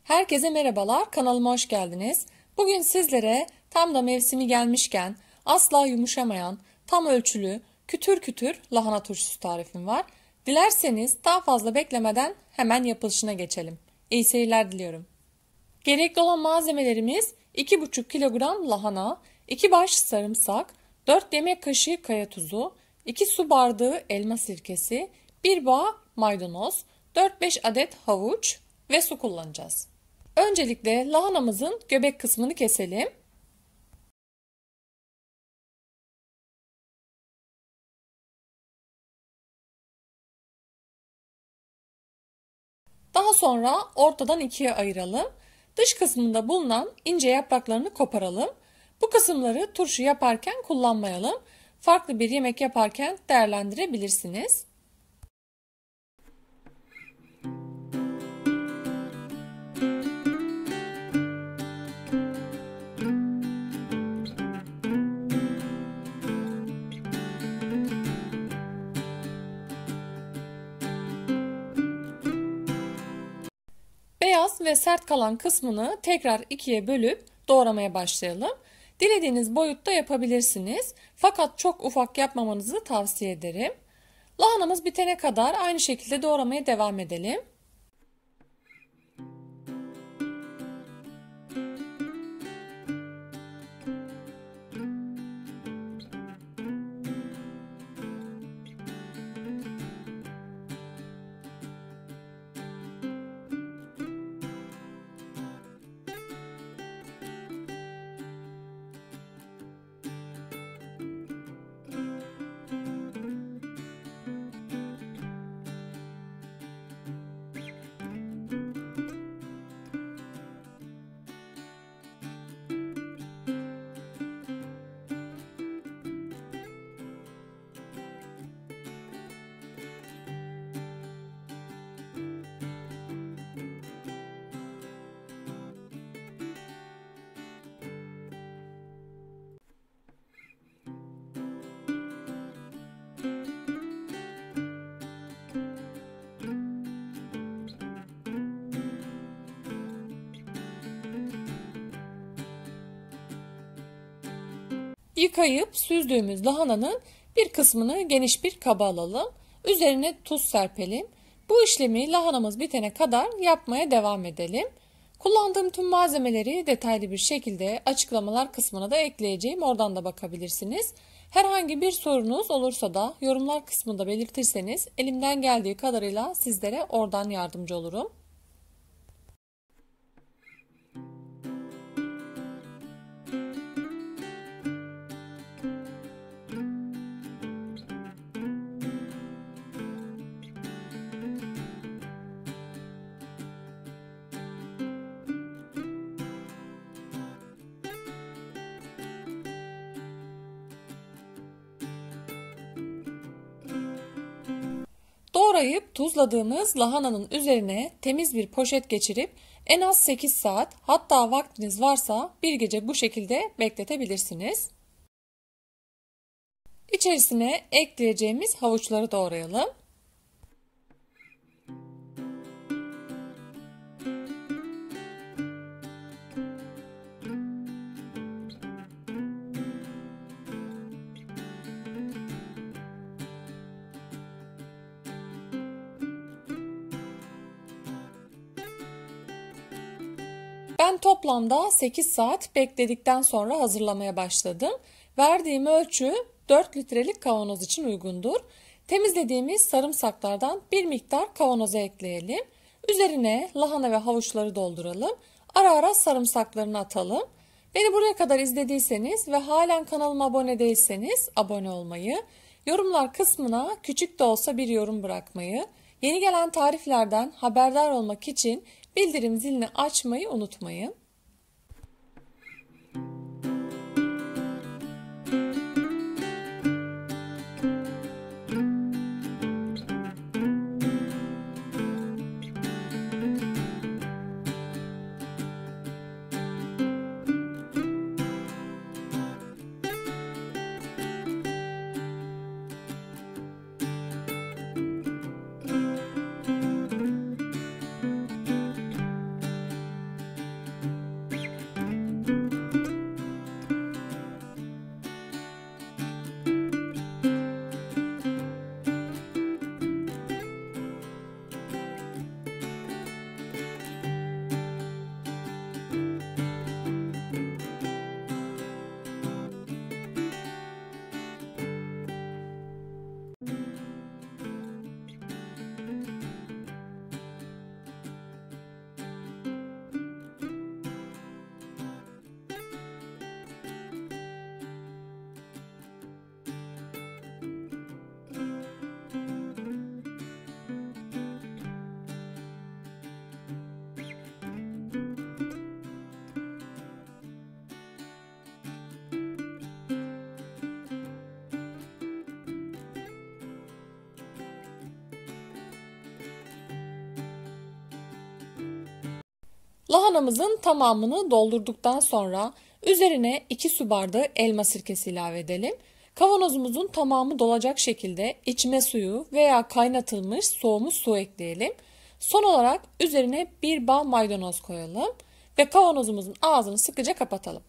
Herkese merhabalar, kanalıma hoş geldiniz. Bugün sizlere tam da mevsimi gelmişken asla yumuşamayan, tam ölçülü, kütür kütür lahana turşusu tarifim var. Dilerseniz daha fazla beklemeden hemen yapılışına geçelim. İyi seyirler diliyorum. Gerekli olan malzemelerimiz 2,5 kilogram lahana, 2 baş sarımsak, 4 yemek kaşığı kaya tuzu, 2 su bardağı elma sirkesi, 1 bağ maydanoz, 4-5 adet havuç ve su kullanacağız. Öncelikle lahanamızın göbek kısmını keselim. Daha sonra ortadan ikiye ayıralım. Dış kısmında bulunan ince yapraklarını koparalım. Bu kısımları turşu yaparken kullanmayalım. Farklı bir yemek yaparken değerlendirebilirsiniz. Beyaz ve sert kalan kısmını tekrar ikiye bölüp doğramaya başlayalım. Dilediğiniz boyutta yapabilirsiniz. Fakat çok ufak yapmamanızı tavsiye ederim. Lahanamız bitene kadar aynı şekilde doğramaya devam edelim. Yıkayıp süzdüğümüz lahananın bir kısmını geniş bir kaba alalım. Üzerine tuz serpelim. Bu işlemi lahanamız bitene kadar yapmaya devam edelim. Kullandığım tüm malzemeleri detaylı bir şekilde açıklamalar kısmına da ekleyeceğim. Oradan da bakabilirsiniz. Herhangi bir sorunuz olursa da yorumlar kısmında belirtirseniz elimden geldiği kadarıyla sizlere oradan yardımcı olurum. Doğrayıp tuzladığımız lahananın üzerine temiz bir poşet geçirip en az 8 saat, hatta vaktiniz varsa bir gece bu şekilde bekletebilirsiniz. İçerisine ekleyeceğimiz havuçları doğrayalım. Ben toplamda 8 saat bekledikten sonra hazırlamaya başladım. Verdiğim ölçü 4 litrelik kavanoz için uygundur. Temizlediğimiz sarımsaklardan bir miktar kavanoza ekleyelim. Üzerine lahana ve havuçları dolduralım. Ara ara sarımsaklarını atalım. Beni buraya kadar izlediyseniz ve halen kanalıma abone değilseniz abone olmayı, yorumlar kısmına küçük de olsa bir yorum bırakmayı, yeni gelen tariflerden haberdar olmak için bildirim zilini açmayı unutmayın. Lahanamızın tamamını doldurduktan sonra üzerine 2 su bardağı elma sirkesi ilave edelim. Kavanozumuzun tamamı dolacak şekilde içme suyu veya kaynatılmış soğumuş su ekleyelim. Son olarak üzerine bir bağ maydanoz koyalım ve kavanozumuzun ağzını sıkıca kapatalım.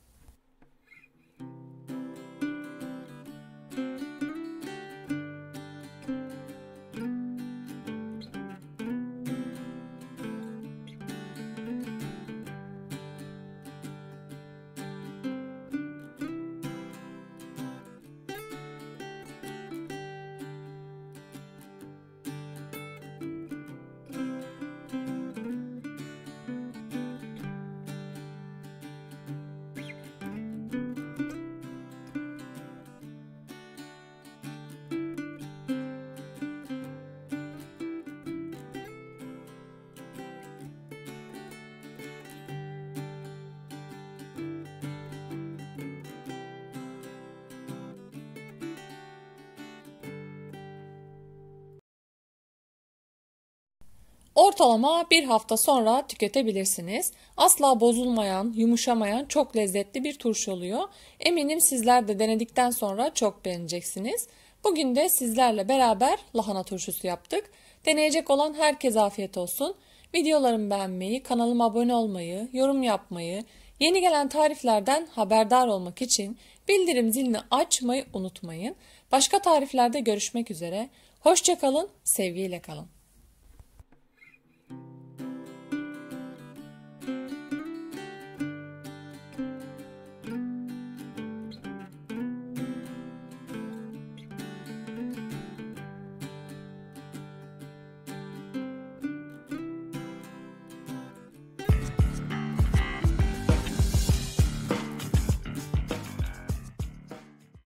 Ortalama bir hafta sonra tüketebilirsiniz. Asla bozulmayan, yumuşamayan çok lezzetli bir turşu oluyor. Eminim sizler de denedikten sonra çok beğeneceksiniz. Bugün de sizlerle beraber lahana turşusu yaptık. Deneyecek olan herkese afiyet olsun. Videolarımı beğenmeyi, kanalıma abone olmayı, yorum yapmayı, yeni gelen tariflerden haberdar olmak için bildirim zilini açmayı unutmayın. Başka tariflerde görüşmek üzere. Hoşça kalın, sevgiyle kalın.